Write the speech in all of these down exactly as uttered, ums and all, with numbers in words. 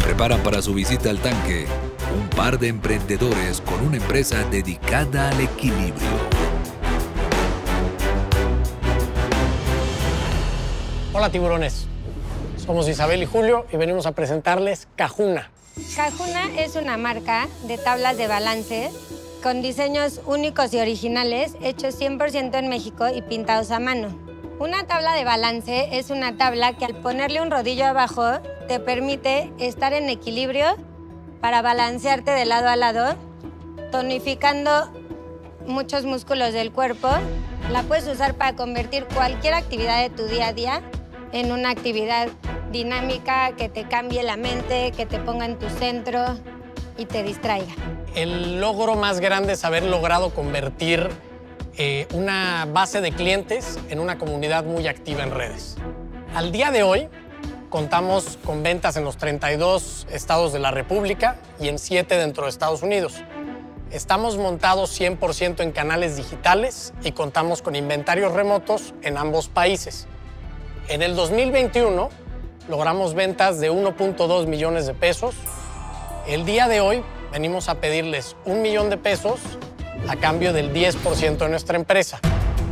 preparan para su visita al tanque un par de emprendedores con una empresa dedicada al equilibrio. Hola tiburones, somos Isabel y Julio y venimos a presentarles Cajuna. Cajuna es una marca de tablas de balance con diseños únicos y originales hechos cien por ciento en México y pintados a mano. Una tabla de balance es una tabla que al ponerle un rodillo abajo te permite estar en equilibrio para balancearte de lado a lado, tonificando muchos músculos del cuerpo. La puedes usar para convertir cualquier actividad de tu día a día en una actividad dinámica que te cambie la mente, que te ponga en tu centro y te distraiga. El logro más grande es haber logrado convertir eh, una base de clientes en una comunidad muy activa en redes. Al día de hoy, contamos con ventas en los treinta y dos estados de la República y en siete dentro de Estados Unidos. Estamos montados cien por ciento en canales digitales y contamos con inventarios remotos en ambos países. En el dos mil veintiuno logramos ventas de uno punto dos millones de pesos. El día de hoy venimos a pedirles un millón de pesos a cambio del diez por ciento de nuestra empresa.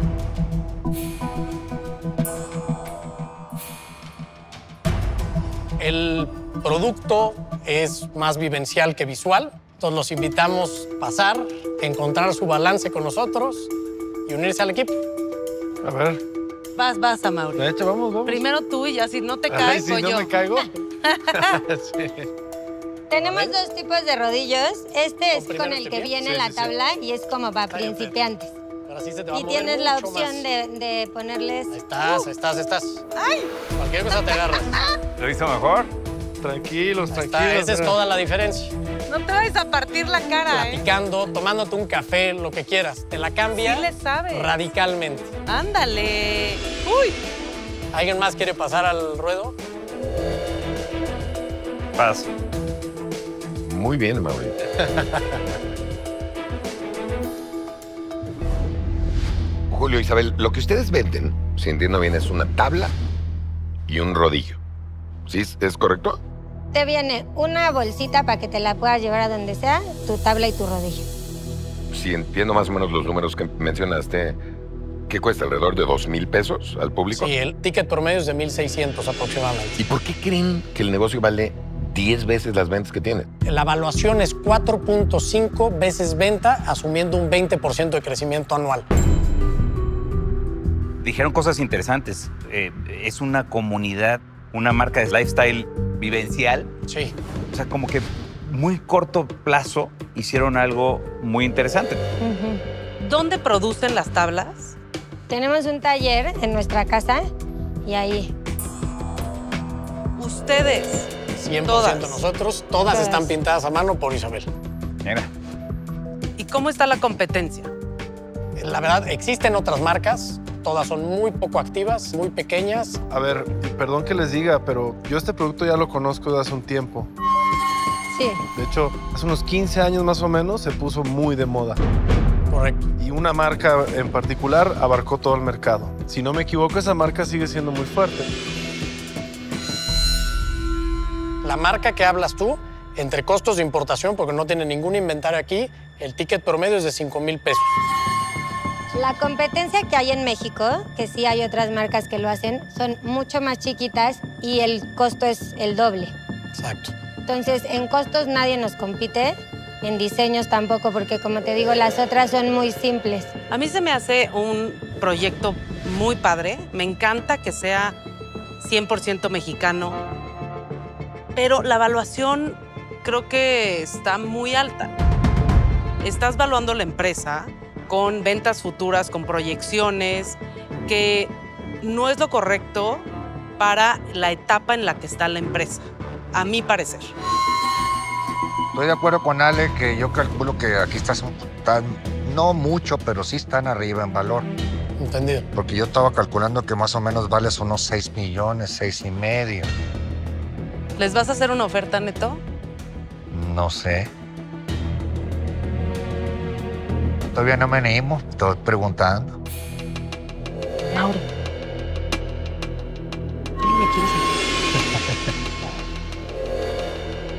El producto es más vivencial que visual. Entonces los invitamos a pasar, encontrar su balance con nosotros y unirse al equipo. A ver. Vas, vas, Amaury. De hecho, vamos, vamos. Primero tú y ya si no te Ay, caes, si voy no yo. me caigo. Sí. Tenemos dos tipos de rodillos. Este es primero con el este que bien. viene Sí, la sí, sí. tabla y es como para Cállate. principiantes. Ahora sí se te va a Y mover tienes la mucho opción más. de, de ponerles... Ahí estás, ahí estás, ahí estás. Cualquier cosa te agarras. ¿Lo hizo mejor? Tranquilos, Ahí tranquilos. está, esa es mira. toda la diferencia. No te vayas a partir la cara, ¿eh? Platicando, tomándote un café, lo que quieras. Te la cambia Sí le sabes. radicalmente. Ándale. Uy. ¿Alguien más quiere pasar al ruedo? Paso. Muy bien, Mauri. Julio, Isabel, lo que ustedes venden, si entiendo bien, es una tabla y un rodillo. ¿Sí? ¿Es correcto? Te viene una bolsita para que te la puedas llevar a donde sea, tu tabla y tu rodillo. Si entiendo más o menos los números que mencionaste, ¿qué cuesta? ¿Alrededor de dos mil pesos al público? Sí, el ticket promedio es de mil seiscientos aproximadamente. ¿Y por qué creen que el negocio vale diez veces las ventas que tiene? La evaluación es cuatro punto cinco veces venta, asumiendo un veinte por ciento de crecimiento anual. Dijeron cosas interesantes. Eh, es una comunidad, una marca de lifestyle vivencial. Sí. O sea, como que muy corto plazo hicieron algo muy interesante. ¿Dónde producen las tablas? Tenemos un taller en nuestra casa y ahí. Ustedes. cien por ciento Todas. nosotros. Todas Todas. están pintadas a mano por Isabel. Mira. ¿Y cómo está la competencia? La verdad, existen otras marcas. Todas son muy poco activas, muy pequeñas. A ver, y perdón que les diga, pero yo este producto ya lo conozco de hace un tiempo. Sí. De hecho, hace unos quince años más o menos se puso muy de moda. Correcto. Y una marca en particular abarcó todo el mercado. Si no me equivoco, esa marca sigue siendo muy fuerte. La marca que hablas tú, entre costos de importación, porque no tiene ningún inventario aquí, el ticket promedio es de cinco mil pesos. La competencia que hay en México, que sí hay otras marcas que lo hacen, son mucho más chiquitas y el costo es el doble. Exacto. Entonces, en costos nadie nos compite, en diseños tampoco, porque como te digo, las otras son muy simples. A mí se me hace un proyecto muy padre. Me encanta que sea cien por ciento mexicano. Pero la evaluación creo que está muy alta. Estás valuando la empresa con ventas futuras, con proyecciones, que no es lo correcto para la etapa en la que está la empresa, a mi parecer. Estoy de acuerdo con Ale que yo calculo que aquí estás, están, no mucho, pero sí están arriba en valor. Entendido. Porque yo estaba calculando que más o menos vales unos seis millones, seis y medio. ¿Les vas a hacer una oferta, Neto? No sé. Todavía no me animo, estoy preguntando. Mauro. ¿Me quieres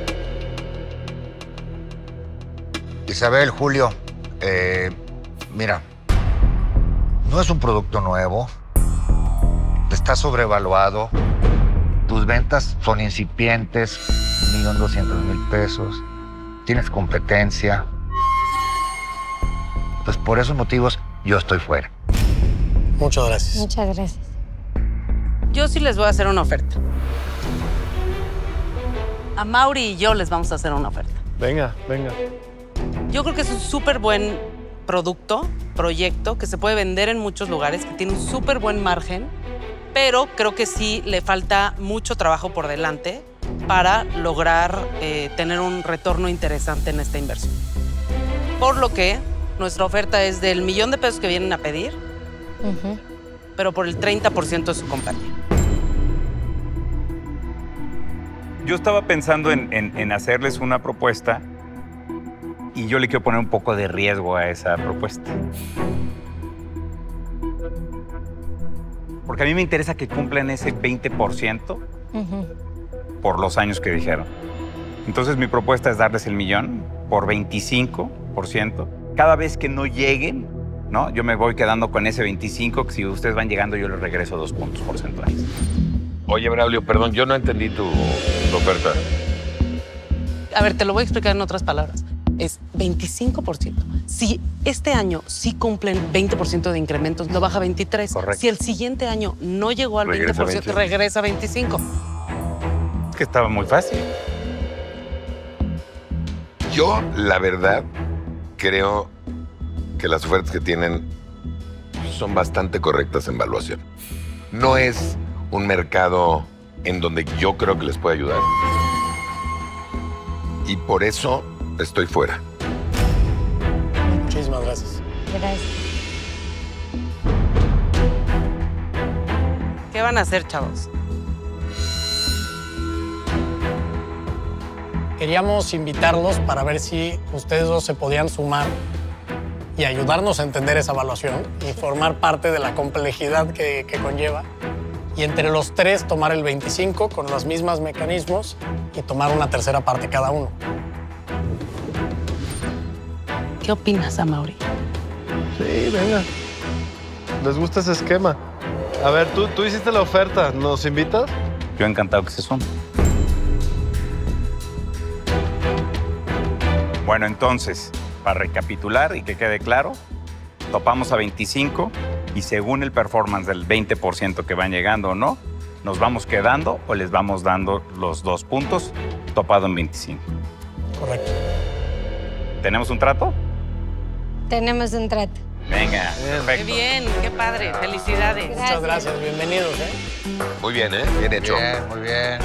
Isabel, Julio, eh, mira, no es un producto nuevo, está sobrevaluado, tus ventas son incipientes, un millón doscientos mil pesos, tienes competencia. Pues por esos motivos yo estoy fuera. Muchas gracias. Muchas gracias. Yo sí les voy a hacer una oferta. A Mauri y yo les vamos a hacer una oferta. Venga, venga. Yo creo que es un súper buen producto, proyecto, que se puede vender en muchos lugares, que tiene un súper buen margen, pero creo que sí le falta mucho trabajo por delante para lograr eh, tener un retorno interesante en esta inversión. Por lo que nuestra oferta es del millón de pesos que vienen a pedir, uh-huh. pero por el treinta por ciento de su compañía. Yo estaba pensando en, en, en hacerles una propuesta y yo le quiero poner un poco de riesgo a esa propuesta. Porque a mí me interesa que cumplan ese veinte por ciento uh-huh. por los años que dijeron. Entonces mi propuesta es darles el millón por veinticinco por ciento. Cada vez que no lleguen, ¿no? Yo me voy quedando con ese veinticinco, que si ustedes van llegando yo les regreso dos puntos porcentuales. Oye, Braulio, perdón, yo no entendí tu, tu oferta. A ver, te lo voy a explicar en otras palabras. Es veinticinco por ciento. Si este año sí cumplen veinte por ciento de incrementos, lo baja a veintitrés por ciento. Correcto. Si el siguiente año no llegó al regresa veinte por ciento, veinte. Regresa a veinticinco por ciento. Es que estaba muy fácil. Yo, la verdad, creo que las ofertas que tienen son bastante correctas en valuación. No es un mercado en donde yo creo que les puede ayudar. Y por eso estoy fuera. Muchísimas gracias. Gracias. ¿Qué van a hacer, chavos? Queríamos invitarlos para ver si ustedes dos se podían sumar y ayudarnos a entender esa evaluación y formar parte de la complejidad que, que conlleva. Y entre los tres tomar el veinticinco con los mismos mecanismos y tomar una tercera parte cada uno. ¿Qué opinas, Amaury? Sí, venga. ¿Les gusta ese esquema? A ver, tú, tú hiciste la oferta. ¿Nos invitas? Yo encantado que se sumen. Bueno, entonces, para recapitular y que quede claro, topamos a veinticinco y según el performance del veinte por ciento que van llegando o no, nos vamos quedando o les vamos dando los dos puntos topado en veinticinco. Correcto. ¿Tenemos un trato? Tenemos un trato. Venga, perfecto. Qué bien, qué padre. Felicidades. Gracias. Muchas gracias, bienvenidos. ¿eh? Muy bien, ¿eh? Bien hecho. Bien, muy bien.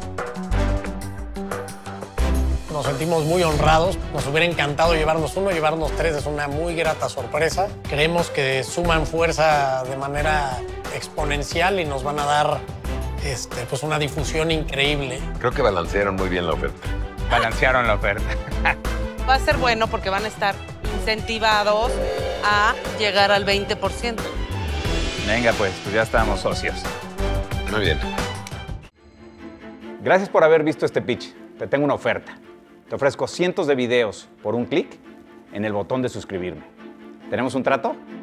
Nos sentimos muy honrados. Nos hubiera encantado llevarnos uno, llevarnos tres. Es una muy grata sorpresa. Creemos que suman fuerza de manera exponencial y nos van a dar este, pues una difusión increíble. Creo que balancearon muy bien la oferta. Balancearon la oferta. Va a ser bueno porque van a estar incentivados a llegar al veinte por ciento. Venga, pues, pues ya estamos socios. Muy bien. Gracias por haber visto este pitch. Te tengo una oferta. Te ofrezco cientos de videos por un clic en el botón de suscribirme. ¿Tenemos un trato?